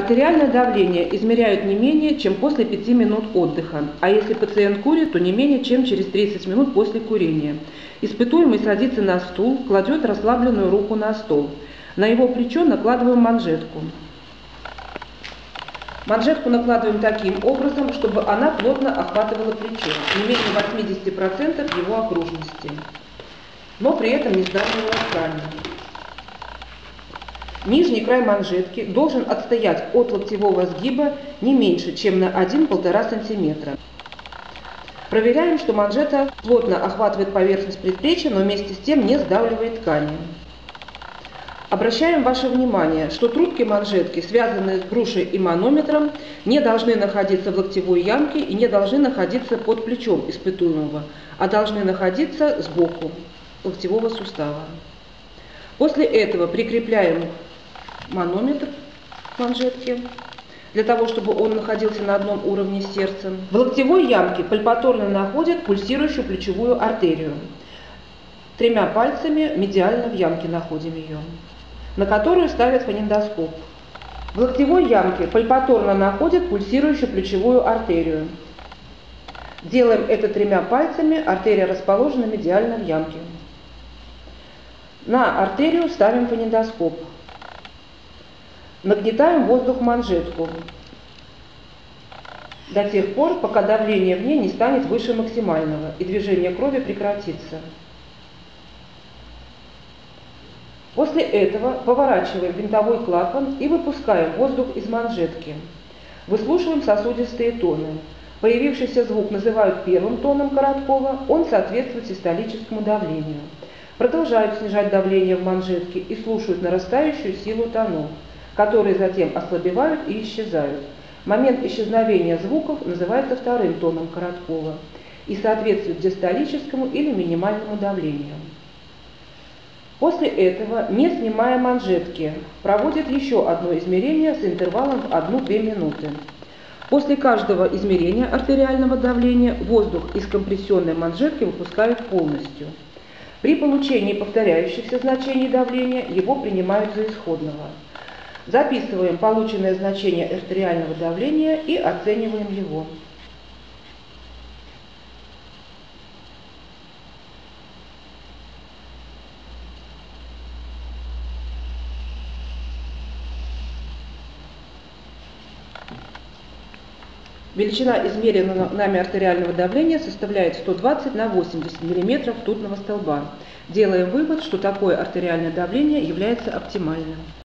Артериальное давление измеряют не менее чем после 5 минут отдыха, а если пациент курит, то не менее чем через 30 минут после курения. Испытуемый садится на стул, кладет расслабленную руку на стол. На его плечо накладываем манжетку. Манжетку накладываем таким образом, чтобы она плотно охватывала плечо, не менее 80% его окружности, но при этом не сдавливала ткани. Нижний край манжетки должен отстоять от локтевого сгиба не меньше, чем на 1–1,5 см. Проверяем, что манжета плотно охватывает поверхность предплечья, но вместе с тем не сдавливает ткани. Обращаем ваше внимание, что трубки манжетки, связанные с грушей и манометром, не должны находиться в локтевой ямке и не должны находиться под плечом испытуемого, а должны находиться сбоку локтевого сустава. После этого прикрепляем манометр к манжетке, для того, чтобы он находился на одном уровне с сердцем. В локтевой ямке пальпаторно находят пульсирующую плечевую артерию. 3 пальцами медиально в ямке находим ее, на которую ставят фонендоскоп. В локтевой ямке пальпаторно находят пульсирующую плечевую артерию. Делаем это 3 пальцами, артерия расположена медиально в ямке. На артерию ставим фонендоскоп. Нагнетаем воздух в манжетку до тех пор, пока давление в ней не станет выше максимального и движение крови прекратится. После этого поворачиваем винтовой клапан и выпускаем воздух из манжетки. Выслушиваем сосудистые тоны. Появившийся звук называют первым тоном Короткова, он соответствует систолическому давлению. Продолжают снижать давление в манжетке и слушают нарастающую силу тонов, которые затем ослабевают и исчезают. Момент исчезновения звуков называется вторым тоном Короткова и соответствует диастолическому или минимальному давлению. После этого, не снимая манжетки, проводят еще одно измерение с интервалом в 1–2 минуты. После каждого измерения артериального давления воздух из компрессионной манжетки выпускают полностью. При получении повторяющихся значений давления его принимают за исходного. Записываем полученное значение артериального давления и оцениваем его. Величина измеренного нами артериального давления составляет 120 на 80 мм ртутного столба. Делаем вывод, что такое артериальное давление является оптимальным.